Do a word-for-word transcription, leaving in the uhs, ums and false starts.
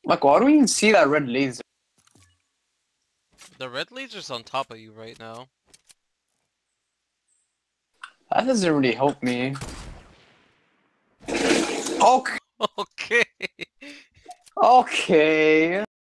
Michael, why do we even see that red laser? The red laser's on top of you right now. That doesn't really help me. Okay. Okay. Okay.